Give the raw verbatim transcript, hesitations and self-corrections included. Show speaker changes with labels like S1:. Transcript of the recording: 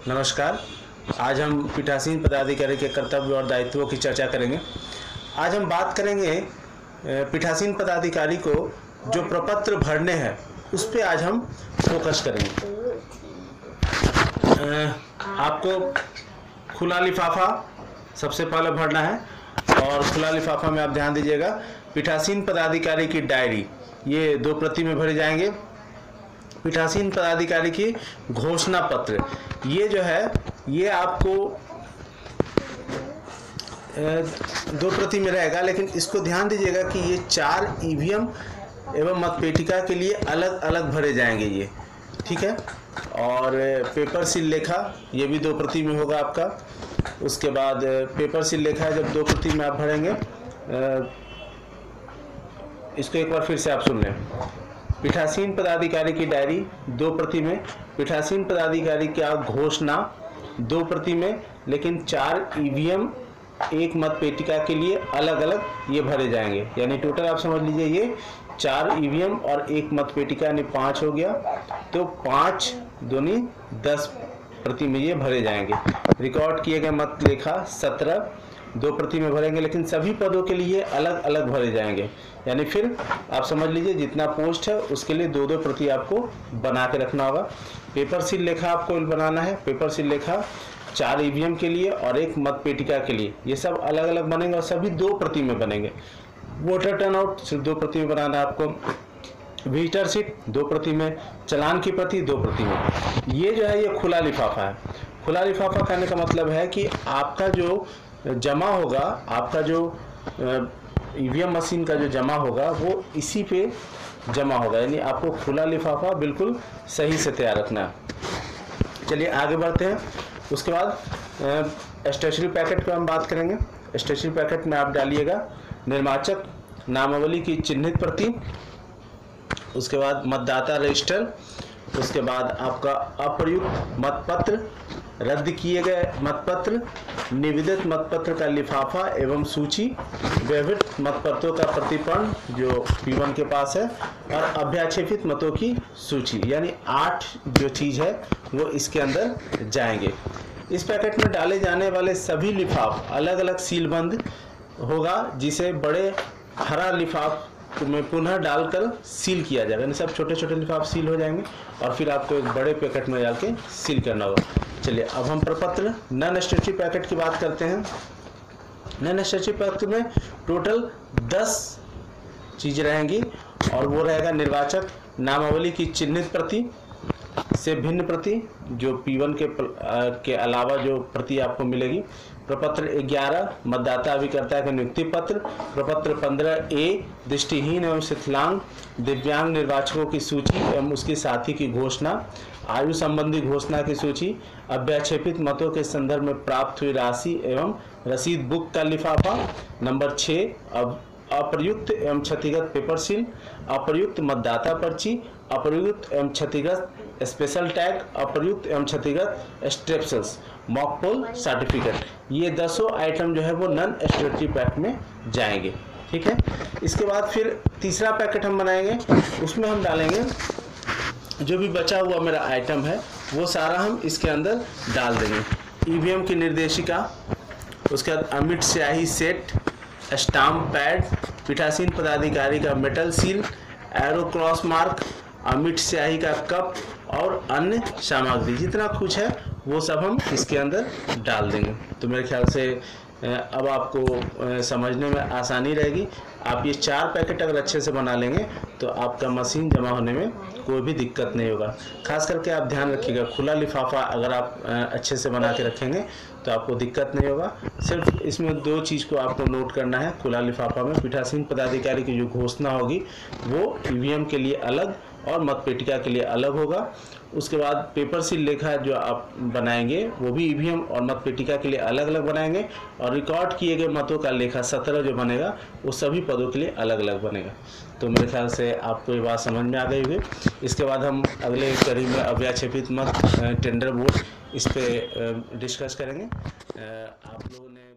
S1: नमस्कार। आज हम पीठासीन पदाधिकारी के कर्तव्य और दायित्वों की चर्चा करेंगे। आज हम बात करेंगे पीठासीन पदाधिकारी को जो प्रपत्र भरने हैं उस पर आज हम फोकस करेंगे। आपको खुला लिफाफा सबसे पहले भरना है और खुला लिफाफा में आप ध्यान दीजिएगा, पीठासीन पदाधिकारी की डायरी ये दो प्रति में भरे जाएंगे। पीठासीन पदाधिकारी की घोषणा पत्र ये जो है ये आपको दो प्रति में रहेगा, लेकिन इसको ध्यान दीजिएगा कि ये चार ईवीएम एवं मतपेटिका के लिए अलग अलग भरे जाएंगे ये, ठीक है। और पेपर सील लेखा ये भी दो प्रति में होगा आपका। उसके बाद पेपर सील लेखा जब दो प्रति में आप भरेंगे, इसको एक बार फिर से आप सुन लें। पीठासीन पदाधिकारी की डायरी दो प्रति में, पीठासीन पदाधिकारी का घोषणा दो प्रति में, लेकिन चार ईवीएम एक मतपेटिका के लिए अलग अलग ये भरे जाएंगे। यानी टोटल आप समझ लीजिए ये चार ईवीएम और एक मतपेटिका यानी पाँच हो गया, तो पाँच दूनी दस प्रति में ये भरे जाएंगे। रिकॉर्ड किए गए मत लेखा सत्रह दो प्रति में भरेंगे, लेकिन सभी पदों के लिए अलग अलग भरे जाएंगे। यानी फिर आप समझ लीजिए जितना पोस्ट है उसके लिए दो दो प्रति आपको बना के रखना होगा। पेपर सील लेखा आपको बनाना है। पेपर सील लेखा चार ईवीएम के लिए और एक मतपेटिका के लिए, ये सब अलग अलग बनेंगे और सभी दो प्रति में बनेंगे। वोटर टर्नआउट सिर्फ दो प्रति में बनाना है आपको। विजिटर सीट दो प्रति में, चालान की प्रति दो प्रति में। ये जो है ये खुला लिफाफा है। खुला लिफाफा कहने का मतलब है कि आपका जो जमा होगा, आपका जो ईवीएम मशीन का जो जमा होगा वो इसी पे जमा होगा। यानी आपको खुला लिफाफा बिल्कुल सही से तैयार रखना है। चलिए आगे बढ़ते हैं। उसके बाद स्टेशनरी पैकेट पर हम बात करेंगे। स्टेशनरी पैकेट में आप डालिएगा निर्वाचक नामावली की चिन्हित प्रति, उसके बाद मतदाता रजिस्टर, उसके बाद आपका अप्रयुक्त मतपत्र, रद्द किए गए मतपत्र, निवेदित मतपत्र का लिफाफा एवं सूची, व्यवहित मतपत्रों का प्रतिपन्न जो पी वन के पास है, और अभ्याक्षेपित मतों की सूची। यानी आठ जो चीज़ है वो इसके अंदर जाएंगे। इस पैकेट में डाले जाने वाले सभी लिफाफ अलग अलग सीलबंद होगा, जिसे बड़े हरा लिफाफ में पुनः डालकर सील किया जाएगा। यानी सब छोटे छोटे लिफाफ सील हो जाएंगे और फिर आपको एक बड़े पैकेट में डाल के सील करना होगा। चलिए अब हम प्रपत्र नॉन स्टेचुटरी पैकेट की बात करते हैं। नॉन स्टेचुटरी पैकेट में टोटल दस चीज़ें रहेंगी और वो रहेगा निर्वाचक नामावली की चिन्हित प्रति से भिन्न प्रति जो पी वन के के अलावा जो प्रति आपको मिलेगी। प्रपत्र ग्यारह मतदाता अभिकर्ता का नियुक्ति पत्र। प्रपत्र पंद्रह ए दृष्टिहीन एवं शिथिलांग दिव्यांग निर्वाचकों की सूची एवं उसके साथी की घोषणा। आयु संबंधी घोषणा की सूची। अभ्याक्षेपित मतों के संदर्भ में प्राप्त हुई राशि एवं रसीद बुक का लिफाफा। नंबर छः अब अप्रयुक्त एवं क्षतिगत पेपर सील, अप्रयुक्त मतदाता पर्ची, अप्रयुक्त एवं क्षतिगत स्पेशल टैग, अप्रयुक्त एवं क्षतिगत स्ट्रेप्सल्स, मॉक पोल सर्टिफिकेट। ये दसों आइटम जो है वो नॉन स्टेचुटरी पैकेट में जाएंगे, ठीक है। इसके बाद फिर तीसरा पैकेट हम बनाएंगे, उसमें हम डालेंगे जो भी बचा हुआ मेरा आइटम है वो सारा हम इसके अंदर डाल देंगे। ईवीएम की निर्देशिका, उसके बाद अमिट स्याही सेट, स्टाम्प पैड, पीठासीन पदाधिकारी का metal seal, arrow cross mark, अमिट स्याही का कप और अन्य सामग्री, जितना कुछ है वो सब हम इसके अंदर डाल देंगे। तो मेरे ख्याल से अब आपको समझने में आसानी रहेगी। आप ये चार पैकेट अगर अच्छे से बना लेंगे तो आपका मशीन जमा होने में कोई भी दिक्कत नहीं होगा। खास करके आप ध्यान रखिएगा, खुला लिफाफा अगर आप अच्छे से बना के रखेंगे तो आपको दिक्कत नहीं होगा। सिर्फ इसमें दो चीज़ को आपको नोट करना है। खुला लिफाफा में पीठासीन पदाधिकारी की जो घोषणा होगी वो ईवीएम के लिए अलग और मतपेटिका के लिए अलग होगा। उसके बाद पेपर सील लेखा जो आप बनाएंगे वो भी ईवीएम और मतपेटिका के लिए अलग अलग बनाएंगे, और रिकॉर्ड किए गए मतों का लेखा सत्रह जो बनेगा वो सभी पदों के लिए अलग अलग बनेगा। तो मेरे ख्याल से आपको ये बात समझ में आ गई होगी। इसके बाद हम अगले कड़ी में अव्याक्षेपित मत टेंडर वोट इस पर डिस्कस करेंगे। आप लोगों ने